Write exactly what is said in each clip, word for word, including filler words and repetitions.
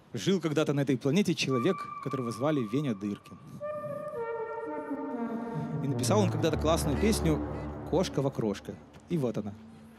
Жил когда-то на этой планете человек, которого звали Веня Дыркин. И написал он когда-то классную песню «Кошка-вокрошка». И вот она.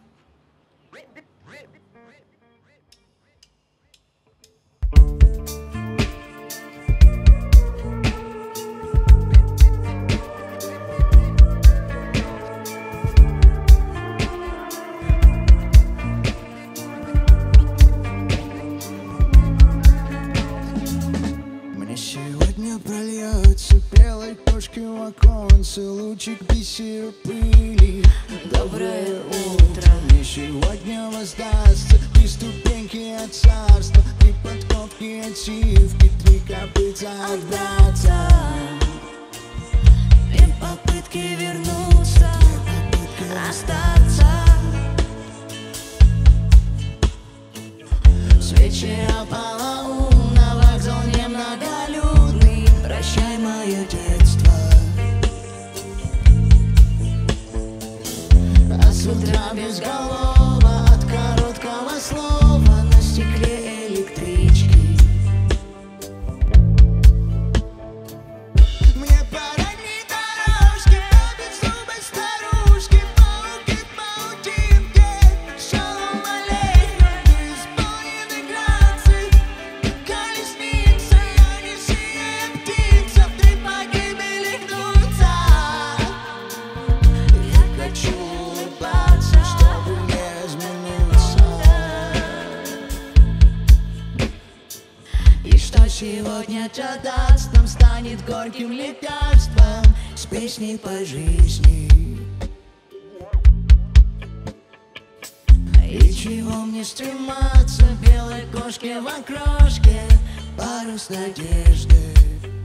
Прольется белой кошки в оконце лучик бисера пыли. Доброе утро. Мне сегодня воздастся три ступеньки от царства, три подковки ачивки, три копыта от брата. Две попытки вернуться, остаться. Свечи полоумна, вокзал немноголюдный. Прощай мое детство. А с утра безголово от короткого слова на стекле электрички. Мне пора не дорожки, побед зубы старушки, пауки в паутинке, шалом алейхум, исполнены граций, колесница, я не синяя птица, в три погибели гнутся. Я хочу улыбаться, чтобы не измениться. И что сегодня что даст нам, станет горьким лекарством с песней по жизни. И чего мне стрематься белой кошке в окрошке, парус надежды.